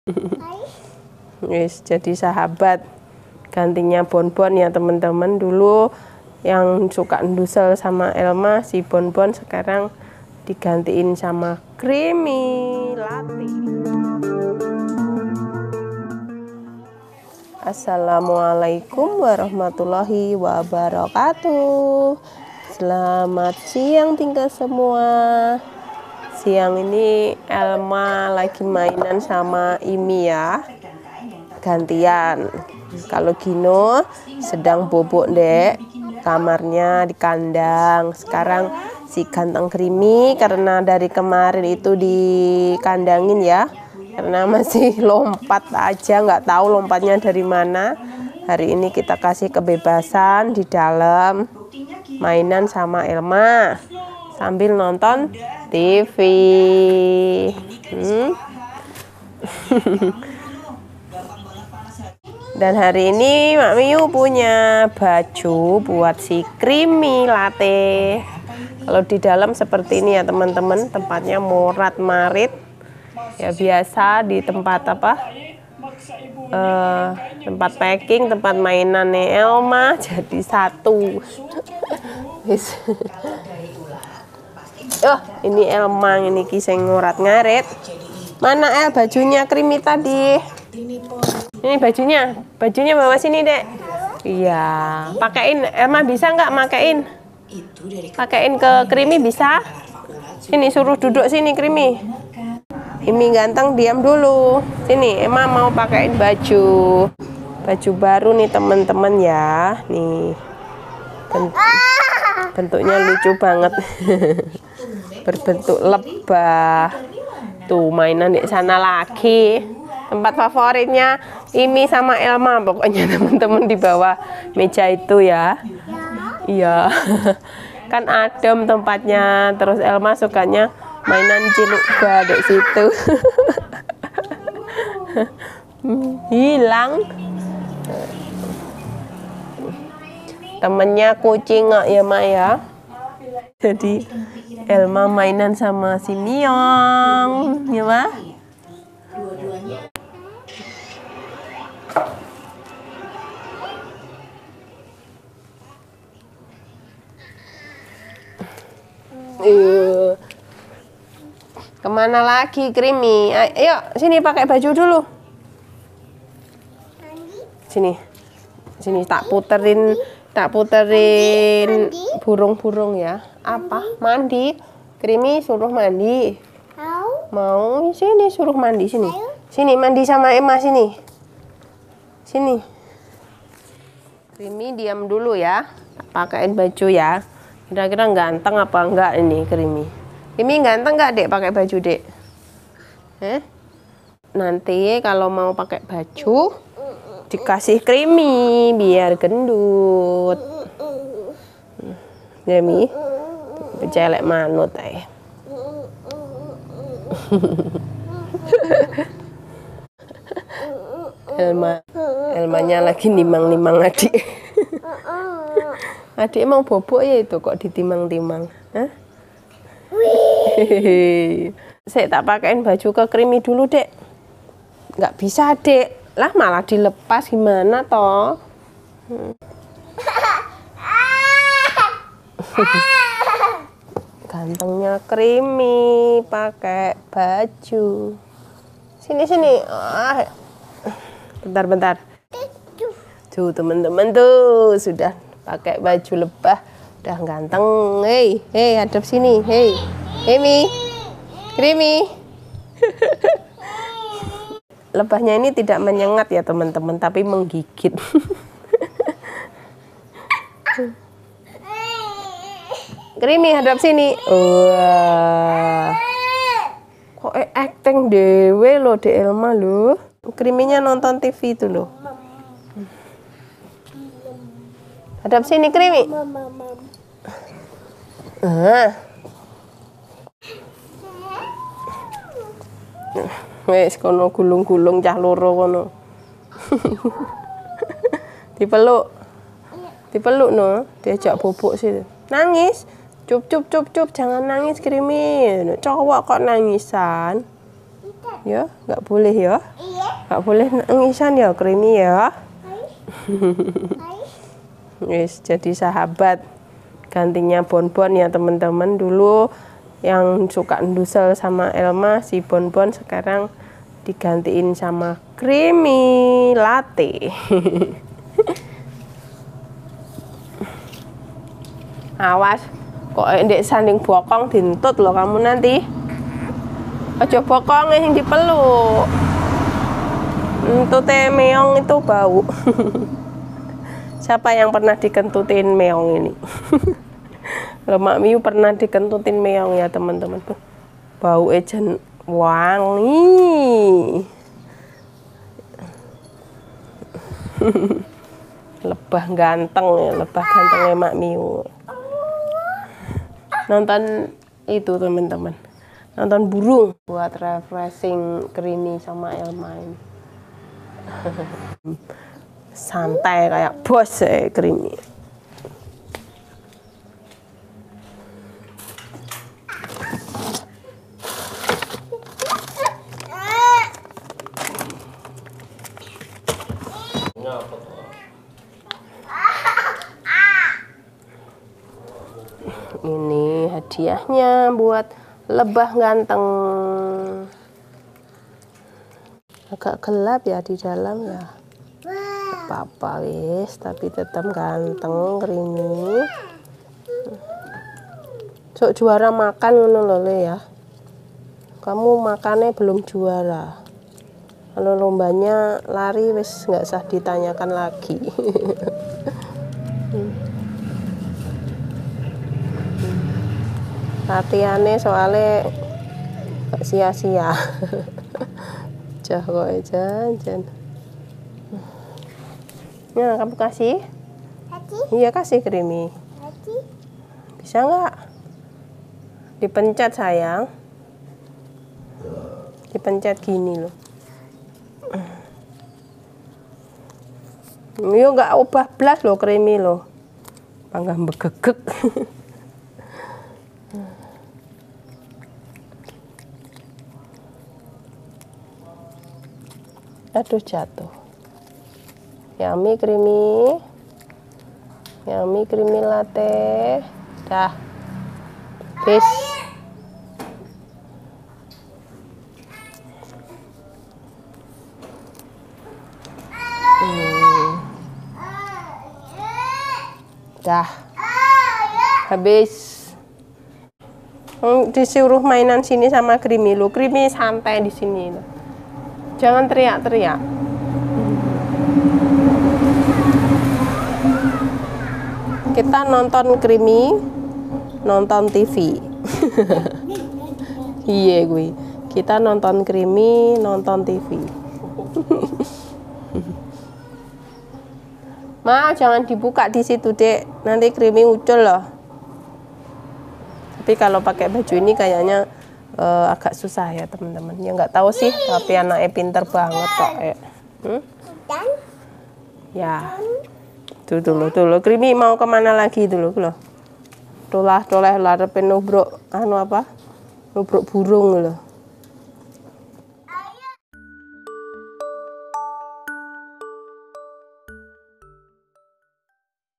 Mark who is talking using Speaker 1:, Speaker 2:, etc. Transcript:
Speaker 1: Wis jadi sahabat. Gantinya Bonbon ya teman-teman. Dulu yang suka ndusel sama Elma si Bonbon, sekarang digantiin sama Creamy Latte. Assalamualaikum warahmatullahi wabarakatuh. Selamat siang tinggal semua. Siang ini Elma lagi mainan sama Imi ya, gantian. Kalau Gino sedang bobok dek, kamarnya di kandang. Sekarang si ganteng Creamy karena dari kemarin itu dikandangin ya, karena masih lompat aja, nggak tahu lompatnya dari mana. Hari ini kita kasih kebebasan di dalam mainan sama Elma sambil nonton TV. Dan hari ini Mak Miu punya baju buat si Creamy Latte. Kalau di dalam seperti ini ya teman-teman, tempatnya morat marit. Ya biasa di tempat apa? Tempat packing, tempat mainannya Elma jadi satu. Oh, ini Elma ini kiseng ngorat ngaret. Mana El bajunya Creamy tadi? Ini bajunya bawa sini dek. Iya, pakein. Elma bisa nggak makein? Pakein ke Creamy bisa? Sini suruh duduk sini Creamy. Imi ganteng diam dulu. Sini, Emma mau pakein baju baru nih teman-teman ya. Nih. Bentuknya lucu banget. Berbentuk lebah. Tuh mainan di sana lagi. Tempat favoritnya Imi sama Elma pokoknya teman-teman di bawah meja itu ya. Iya. Kan adem tempatnya. Terus Elma sukanya mainan ciluk baduk situ. Hilang. Temennya kucing ya Maya. Jadi Elma mainan sama si Miong, ya Ma? Kemana lagi Creamy? Ayo sini pakai baju dulu. Sini tak puterin burung-burung ya. Apa? Mandi. Creamy suruh mandi. Mau sini suruh mandi sini. Sini mandi sama Emma sini. Sini. Creamy diam dulu ya. Pakaiin baju ya. Kira-kira ganteng apa enggak ini Creamy? Creamy ganteng nggak dek pakai baju dek? Nanti kalau mau pakai baju dikasih Creamy biar gendut. Creamy, celek manut ay. Elmanya lagi nimang-nimang adik. Adik mau bobok ya itu kok ditimang-timang. Saya tak pakein baju ke Creamy dulu dek. Nggak bisa dek. Lah malah dilepas gimana toh? Gantengnya Creamy pakai baju. Sini. Bentar. Tuh teman-teman tuh sudah pakai baju lebah, udah ganteng. Hei, hadap sini. Hei, Creamy. Lebahnya ini tidak menyengat ya teman-teman, tapi menggigit. Creamy hadap sini. Wah. Kok acting dewe lo de Elma lo. Creamy-nya nonton TV itu lo. Hadap sini Creamy. Wes kono gulung-gulung cah loro kono. Dipeluk no, diajak bobok sih. Nangis. Cup, jangan nangis Creamy. Cowok kok nangisan. Ya, nggak boleh ya. Gak boleh nangisan ya Krimi ya. Wis jadi sahabat gantinya Bonbon ya teman-teman. Dulu yang suka ndusel sama Elma si Bonbon, sekarang digantiin sama Krimi Latte. Awas kok ndek sanding bokong dintut loh kamu nanti. Aja bokongnya yang dipeluk. Entute meong itu bau. Siapa yang pernah dikentutin meong ini? Mak Miu pernah dikentutin meong ya teman-teman. Bau ejen wangi. Lebah ganteng ya, lebah gantengnya Mak Miu. Nonton itu teman-teman, nonton burung buat refreshing Krimi sama Elma ini. Santai kayak bos ya Krimi. Ini hadiahnya buat lebah ganteng. Agak gelap ya di dalam ya. Apa-apa wis, tapi tetap ganteng Krimi. Sok juara makan ngono lho ya. Kamu makannya belum juara. Kalau lombanya lari wis nggak usah ditanyakan lagi. Latihannya soalnya gak sia-sia. Jah kok jajan. Nah, kamu kasih? Iya kasih Krimi. Bisa nggak? Dipencet sayang. Dipencet gini loh. Yo nggak ubah blas loh Krimi loh. Bangga begegek. Aduh jatuh. Yummy Krimi. Yummy Krimi Latte. Dah. Bis. Dah. Habis. Disuruh mainan sini sama Krimi lo. Krimi santai di sini lo. Jangan teriak-teriak. Kita nonton Krimi, nonton TV. Iya gue. Kita nonton Krimi, nonton TV. Ma, jangan dibuka di situ, Dek. Nanti Krimi ucul loh. Tapi kalau pakai baju ini kayaknya agak susah ya teman-teman. Ya nggak tahu sih, tapi anaknya pinter banget kok. Ya, tuh dulu Krimi mau kemana lagi dulu loh. Toleh larepin nubruk anu apa? Nubruk burung loh.